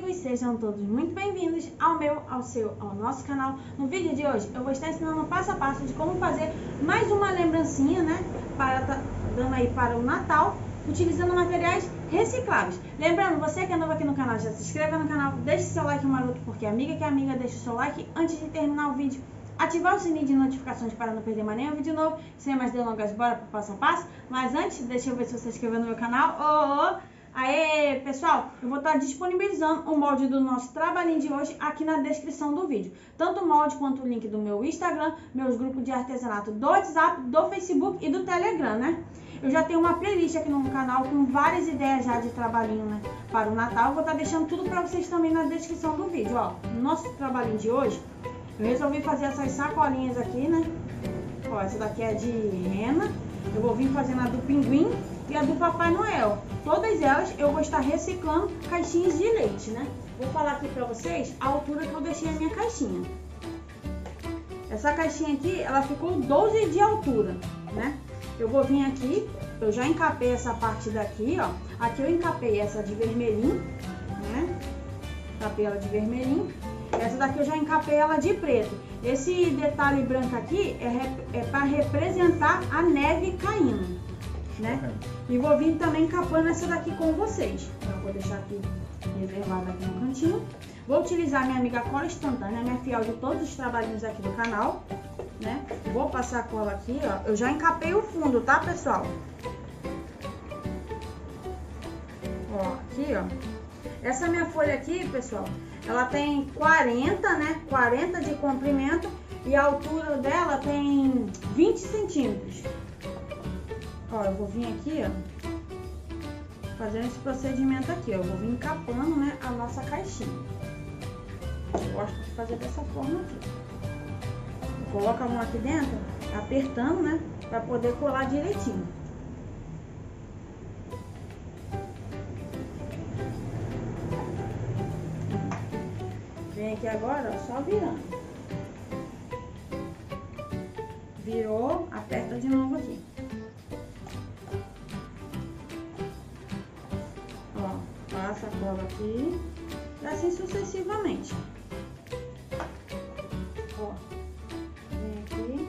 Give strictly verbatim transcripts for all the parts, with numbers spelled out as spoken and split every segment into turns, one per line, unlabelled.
amigos, sejam todos muito bem-vindos ao meu, ao seu, ao nosso canal. No vídeo de hoje eu vou estar ensinando passo a passo de como fazer mais uma lembrancinha, né, para tá dando aí para o Natal, utilizando materiais recicláveis. Lembrando, você que é novo aqui no canal, já se inscreva no canal, deixe seu like maroto, porque amiga que é amiga, deixe o seu like antes de terminar o vídeo. Ativar o sininho de notificações para não perder mais nenhum vídeo novo. Sem mais delongas, bora para o passo a passo. Mas antes, deixa eu ver se você se inscreveu no meu canal. Oh, oh. Aê, pessoal, eu vou estar disponibilizando o molde do nosso trabalhinho de hoje aqui na descrição do vídeo. Tanto o molde quanto o link do meu Instagram, meus grupos de artesanato do WhatsApp, do Facebook e do Telegram, né? Eu já tenho uma playlist aqui no meu canal com várias ideias já de trabalhinho, né, para o Natal. Eu vou estar deixando tudo para vocês também na descrição do vídeo, ó. No nosso trabalhinho de hoje, eu resolvi fazer essas sacolinhas aqui, né? Ó, essa daqui é de rena. Eu vou vir fazendo a do pinguim e a do Papai Noel. Todas elas eu vou estar reciclando caixinhas de leite, né? Vou falar aqui pra vocês a altura que eu deixei a minha caixinha. Essa caixinha aqui, ela ficou doze de altura, né? Eu vou vir aqui, eu já encapei essa parte daqui, ó. Aqui eu encapei essa de vermelhinho, né? Encapei ela de vermelhinho. Essa daqui eu já encapei ela de preto. Esse detalhe branco aqui é, é para representar a neve caindo, né? E vou vir também encapando essa daqui com vocês. Eu vou deixar aqui reservada aqui no cantinho. Vou utilizar minha amiga cola instantânea, minha fiel de todos os trabalhinhos aqui do canal, né? Vou passar a cola aqui, ó. Eu já encapei o fundo, tá, pessoal? Ó, aqui, ó. Essa minha folha aqui, pessoal, ela tem quarenta, né? quarenta de comprimento e a altura dela tem vinte centímetros. Ó, eu vou vir aqui, ó, fazendo esse procedimento aqui, ó. Eu vou vir encapando, né, a nossa caixinha. Eu gosto de fazer dessa forma aqui. Coloca a mão aqui dentro, apertando, né, pra poder colar direitinho. Vem aqui agora, ó, só virando. Virou, aperta de novo aqui. Ó, passa a cola aqui e assim sucessivamente. Ó, vem aqui.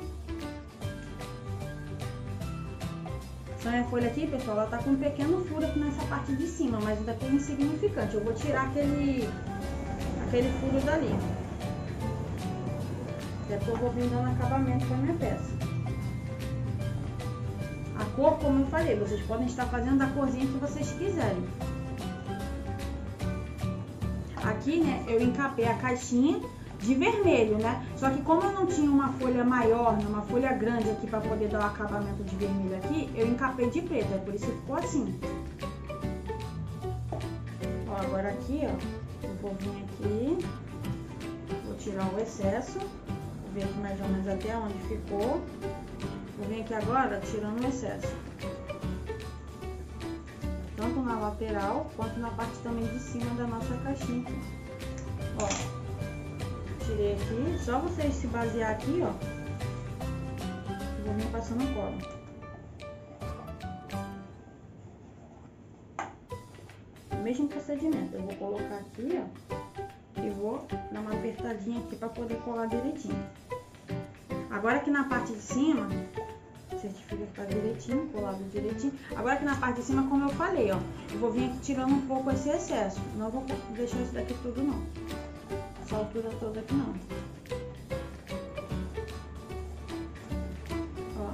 Essa minha folha aqui, pessoal, ela tá com um pequeno furo aqui nessa parte de cima, mas ainda tem insignificante. Eu vou tirar aquele... aquele furo dali. Depois eu vou vir dando acabamento com a minha peça. A cor, como eu falei, vocês podem estar fazendo da corzinha que vocês quiserem. Aqui, né, eu encapei a caixinha de vermelho, né? Só que como eu não tinha uma folha maior, uma folha grande aqui para poder dar o acabamento de vermelho aqui, eu encapei de preto, é por isso que ficou assim. Ó, agora aqui, ó, eu vou vir aqui, vou tirar o excesso, vou ver aqui mais ou menos até onde ficou. Vou vir aqui agora tirando o excesso, tanto na lateral quanto na parte também de cima da nossa caixinha aqui. Ó, tirei aqui, só vocês se basear aqui, ó, vou vir passando cola. Mesmo procedimento, eu vou colocar aqui, ó, e vou dar uma apertadinha aqui para poder colar direitinho. Agora aqui na parte de cima, certifica que tá direitinho, colado direitinho. Agora aqui na parte de cima, como eu falei, ó, eu vou vir aqui tirando um pouco esse excesso. Não vou deixar isso daqui tudo não, essa altura toda aqui não. Ó,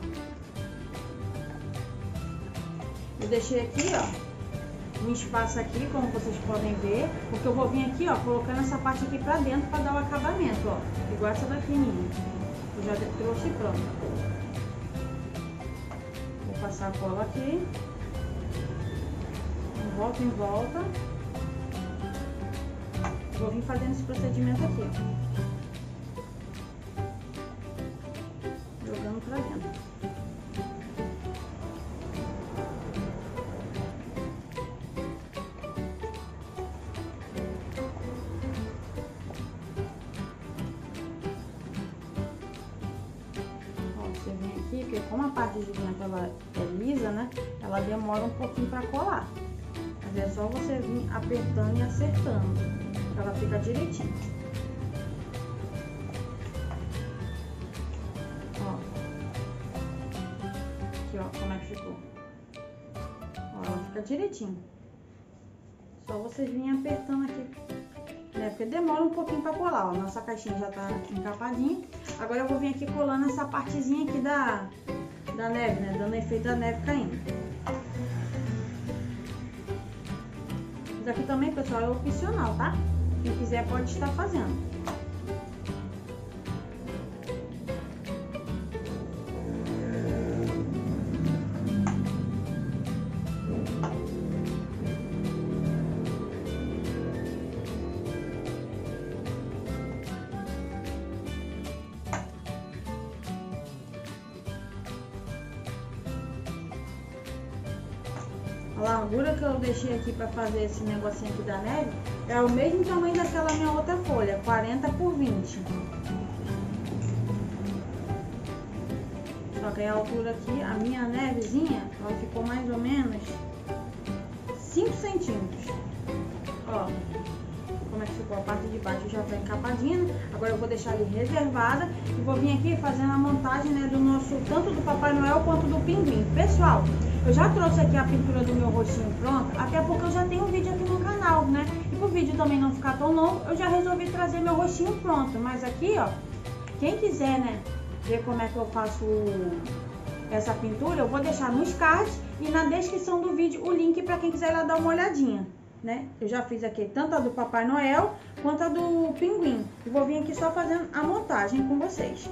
eu deixei aqui, ó, um espaço aqui, como vocês podem ver, porque eu vou vir aqui, ó, colocando essa parte aqui pra dentro pra dar o acabamento, ó, igual essa daqui minha. Eu já trouxe pronto. Vou passar a cola aqui, de volta em volta. Vou vir fazendo esse procedimento aqui, ó, jogando pra dentro. Porque como a parte de dentro ela é lisa, né, ela demora um pouquinho para colar. Mas é só você vir apertando e acertando. Ela fica direitinho. Ó. Aqui, ó, como é que ficou. Ó, ela fica direitinho. Só vocês virem apertando aqui, né? Porque demora um pouquinho pra colar, ó. Nossa caixinha já tá encapadinha. Agora eu vou vir aqui colando essa partezinha aqui da, da neve, né? Dando efeito da neve caindo. Isso aqui também, pessoal, é opcional, tá? Quem quiser pode estar fazendo. A largura que eu deixei aqui para fazer esse negocinho aqui da neve é o mesmo tamanho daquela minha outra folha, quarenta por vinte. Só que a altura aqui, a minha nevezinha, ela ficou mais ou menos cinco centímetros. Ó, como é que ficou a parte de baixo, já tá encapadinha. Agora eu vou deixar ali reservada e vou vir aqui fazendo a montagem, né, do nosso, tanto do Papai Noel quanto do pinguim. Pessoal, eu já trouxe aqui a pintura do meu rostinho pronta, até porque eu já tenho um vídeo aqui no canal, né? E pro vídeo também não ficar tão longo, eu já resolvi trazer meu rostinho pronto. Mas aqui, ó, quem quiser, né, ver como é que eu faço essa pintura, eu vou deixar nos cards e na descrição do vídeo o link para quem quiser ir lá dar uma olhadinha, né? Eu já fiz aqui tanto a do Papai Noel quanto a do pinguim. E vou vir aqui só fazendo a montagem com vocês.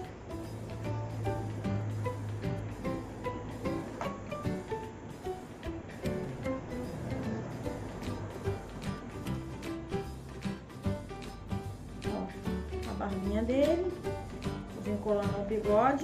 Barbinha dele, vou vir colando o bigode.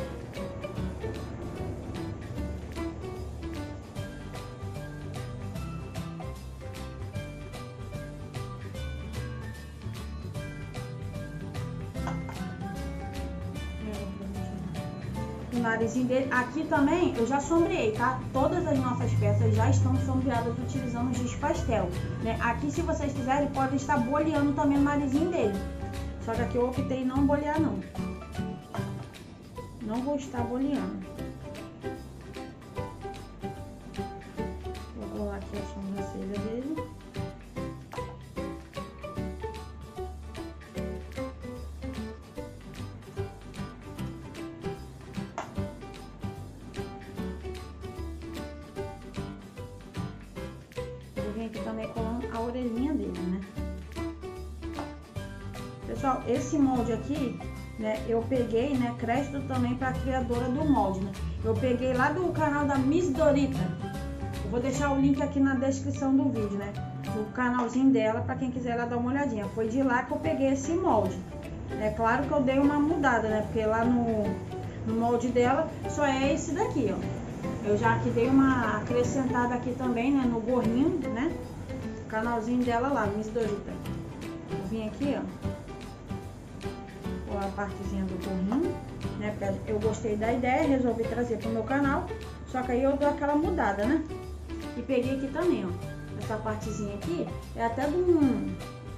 O narizinho dele, aqui também eu já sombreei, tá? Todas as nossas peças já estão sombreadas utilizando giz pastel, né? Aqui, se vocês quiserem, podem estar boleando também o narizinho dele. Só que aqui eu optei não bolear, não. Não vou estar boleando. Vou colar aqui a sobrancelha dele. Vou vir aqui também colando a orelhinha dele, né? Pessoal, esse molde aqui, né, eu peguei, né, crédito também para a criadora do molde, né? Eu peguei lá do canal da Miss Dorita. Eu vou deixar o link aqui na descrição do vídeo, né? O canalzinho dela, para quem quiser lá dar uma olhadinha. Foi de lá que eu peguei esse molde. É claro que eu dei uma mudada, né? Porque lá no, no molde dela só é esse daqui, ó. Eu já aqui dei uma acrescentada aqui também, né, no gorrinho, né? O canalzinho dela lá, Miss Dorita. Eu vim aqui, ó, a partezinha do gorrinho, né? Porque eu gostei da ideia, resolvi trazer pro meu canal, só que aí eu dou aquela mudada, né? E peguei aqui também, ó, essa partezinha aqui é até de um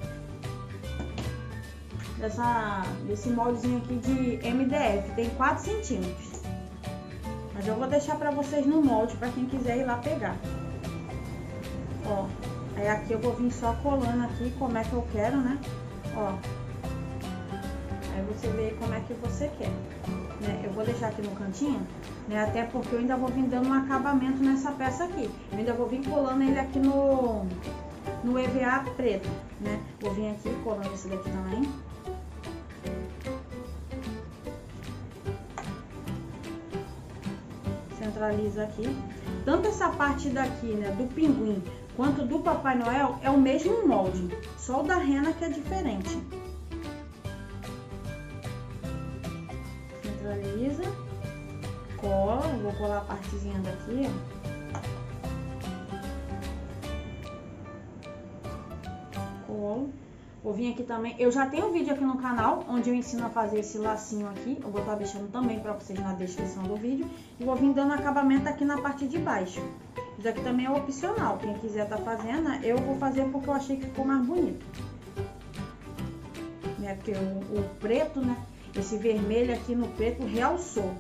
dessa desse moldezinho aqui de M D F, tem quatro centímetros, mas eu vou deixar pra vocês no molde para quem quiser ir lá pegar. Ó, aí aqui eu vou vir só colando aqui como é que eu quero, né? Ó, aí você vê como é que você quer, né? Eu vou deixar aqui no cantinho, né? Até porque eu ainda vou vir dando um acabamento nessa peça aqui. Eu ainda vou vir colando ele aqui no, no E V A preto, né? Vou vir aqui colando esse daqui também. Centraliza aqui. Tanto essa parte daqui, né, do pinguim, quanto do Papai Noel é o mesmo molde, só o da rena que é diferente. Centraliza, cola, vou colar a partezinha daqui, ó. Colo. Vou vir aqui também, eu já tenho um vídeo aqui no canal, onde eu ensino a fazer esse lacinho aqui, eu vou estar deixando também para vocês na descrição do vídeo. E vou vir dando acabamento aqui na parte de baixo. Isso aqui também é opcional, quem quiser tá fazendo, eu vou fazer porque eu achei que ficou mais bonito. né? Porque o, o preto, né? Esse vermelho aqui no preto realçou.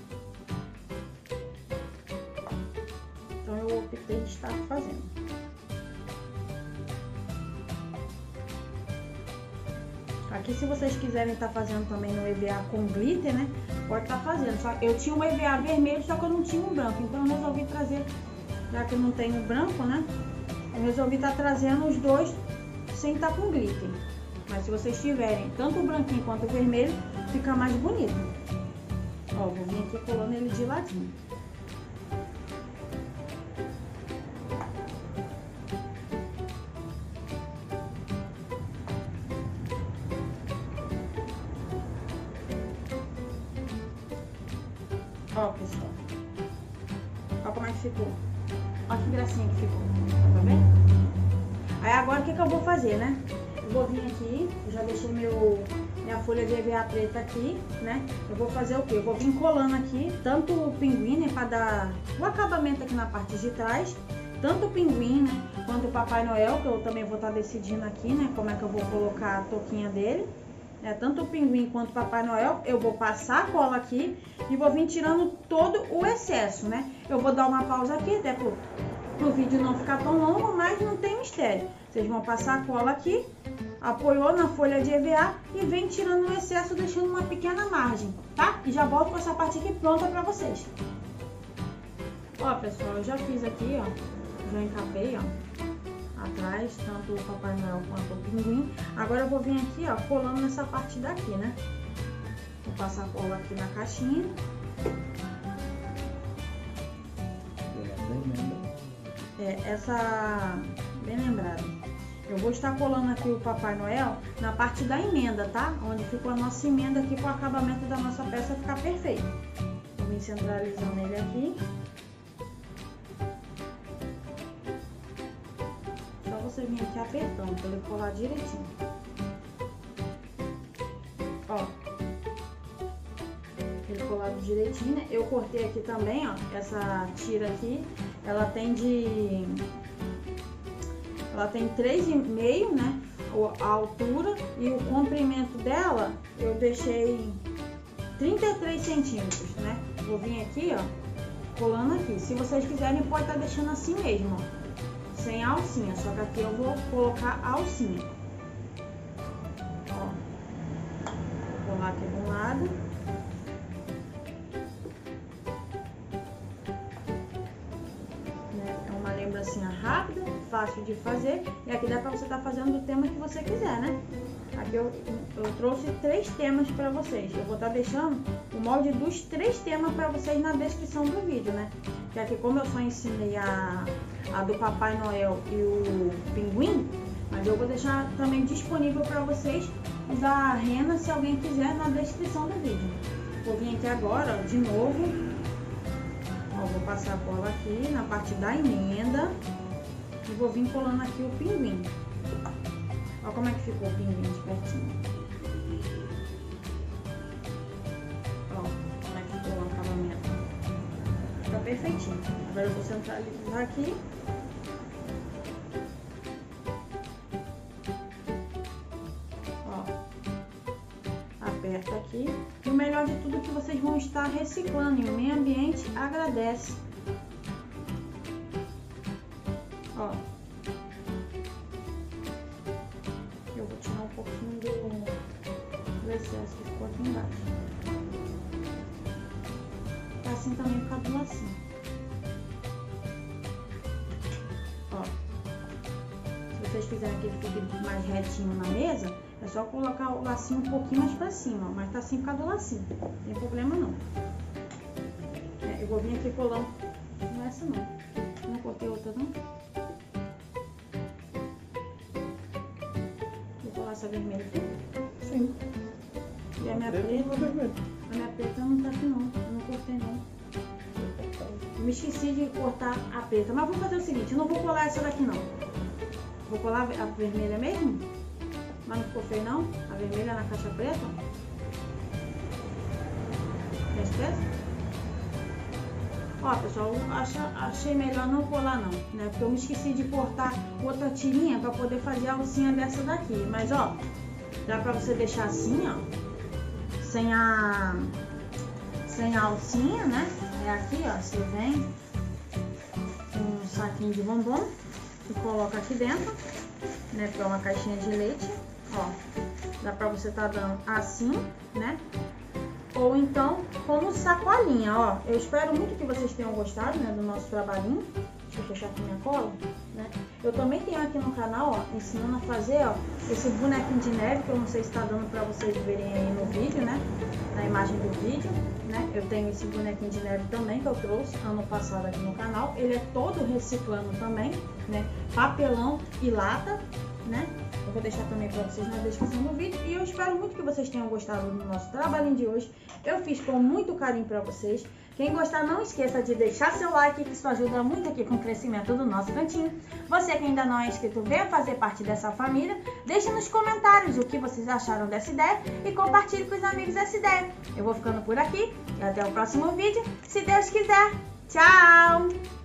Então eu optei de estar fazendo. Aqui, se vocês quiserem estar fazendo também no E V A com glitter, né? Pode estar fazendo. Só eu tinha um E V A vermelho, só que eu não tinha um branco. Então eu resolvi trazer, já que eu não tenho branco, né? Eu resolvi estar trazendo os dois sem estar com glitter. Mas se vocês tiverem tanto o branquinho quanto o vermelho, fica mais bonito. Ó, vou vir aqui colando ele de ladinho. Ó, pessoal. Ó como é que ficou. Ó que gracinha que ficou. Tá vendo? Aí agora o que que eu vou fazer, né? Eu vou vir aqui, eu já deixei meu, minha folha de E V A preta aqui, né? Eu vou fazer o quê? Eu vou vir colando aqui, tanto o pinguim, né? Pra dar o acabamento aqui na parte de trás. Tanto o pinguim, né? Quanto o Papai Noel, que eu também vou estar decidindo aqui, né? Como é que eu vou colocar a touquinha dele. É, tanto o pinguim quanto o Papai Noel, eu vou passar a cola aqui e vou vir tirando todo o excesso, né? Eu vou dar uma pausa aqui, até pro, pro vídeo não ficar tão longo, mas não tem mistério. Vocês vão passar a cola aqui, apoiou na folha de E V A e vem tirando o excesso, deixando uma pequena margem, tá? E já volto com essa parte aqui pronta pra vocês. Ó, pessoal, eu já fiz aqui, ó, já encapei, ó, atrás, tanto o Papai Noel quanto o pinguim. Agora eu vou vir aqui, ó, colando nessa parte daqui, né? Vou passar a cola aqui na caixinha. É, essa... bem lembrado. Eu vou estar colando aqui o Papai Noel na parte da emenda, tá? Onde ficou a nossa emenda aqui, para o acabamento da nossa peça ficar perfeito. Vou vir centralizando ele aqui. Você vem aqui apertando para ele colar direitinho. Ó, ele colado direitinho, né? Eu cortei aqui também, ó, essa tira aqui, ela tem de, ela tem três e meio, né? A altura, e o comprimento dela eu deixei trinta e três centímetros, né? Vou vir aqui, ó, colando aqui. Se vocês quiserem, pode estar deixando assim mesmo, ó, sem a alcinha, só que aqui eu vou colocar a alcinha. Ó, vou colar aqui de um lado. Né? É uma lembrancinha rápida, fácil de fazer, e aqui dá pra você estar tá fazendo o tema que você quiser, né? Aqui eu, eu trouxe três temas para vocês. Eu vou estar tá deixando o molde dos três temas para vocês na descrição do vídeo, né? Que aqui, como eu só ensinei a, a do Papai Noel e o pinguim, mas eu vou deixar também disponível para vocês da rena, se alguém quiser, na descrição do vídeo. Vou vir aqui agora, ó, de novo, ó, vou passar a cola aqui na parte da emenda e vou vir colando aqui o pinguim. Olha como é que ficou o pinguim de pertinho. Ó, como é que ficou o acabamento. Fica perfeitinho. Agora eu vou centralizar aqui. Ó, aperta aqui. E o melhor de tudo é que vocês vão estar reciclando. E o meio ambiente agradece. Ó. Eu vou tirar um pouquinho do, do excesso que ficou aqui embaixo. Tá assim também por causa do lacinho. Ó. Se vocês quiserem que ele fique mais retinho na mesa, é só colocar o lacinho um pouquinho mais pra cima, ó. Mas tá assim por causa do lacinho. Não tem problema não. É, eu vou vir aqui colando. Não é essa não. Não cortei outra não. Essa vermelha aqui?
Sim.
E a minha preta? A minha preta não tá aqui não. Eu não cortei não. Eu me esqueci de cortar a preta. Mas vou fazer o seguinte, eu não vou colar essa daqui não. Vou colar a vermelha mesmo? Mas não ficou feio não? A vermelha na caixa preta? Tem certeza? Ó, pessoal, eu acho, achei melhor não colar não, né? Porque eu me esqueci de cortar outra tirinha para poder fazer a alcinha dessa daqui. Mas, ó, Dá pra você deixar assim, ó, sem a, sem a alcinha, né? É aqui, ó, você vem com um saquinho de bombom e coloca aqui dentro, né? Pra uma caixinha de leite, ó. Dá pra você tá dando assim, né? Ou então como sacolinha, ó. Eu espero muito que vocês tenham gostado, né, do nosso trabalhinho. Deixa eu fechar aqui minha cola, né? Eu também tenho aqui no canal, ó, ensinando a fazer, ó, esse bonequinho de neve, que eu não sei se tá dando pra vocês verem aí no vídeo, né? Na imagem do vídeo, né? Eu tenho esse bonequinho de neve também, que eu trouxe ano passado aqui no canal. Ele é todo reciclando também, né? Papelão e lata, né? Eu vou deixar também para vocês na descrição do vídeo. E eu espero muito que vocês tenham gostado do nosso trabalhinho de hoje. Eu fiz com muito carinho para vocês. Quem gostar, não esqueça de deixar seu like, que isso ajuda muito aqui com o crescimento do nosso cantinho. Você que ainda não é inscrito, venha fazer parte dessa família. Deixe nos comentários o que vocês acharam dessa ideia e compartilhe com os amigos essa ideia. Eu vou ficando por aqui e até o próximo vídeo, se Deus quiser. Tchau!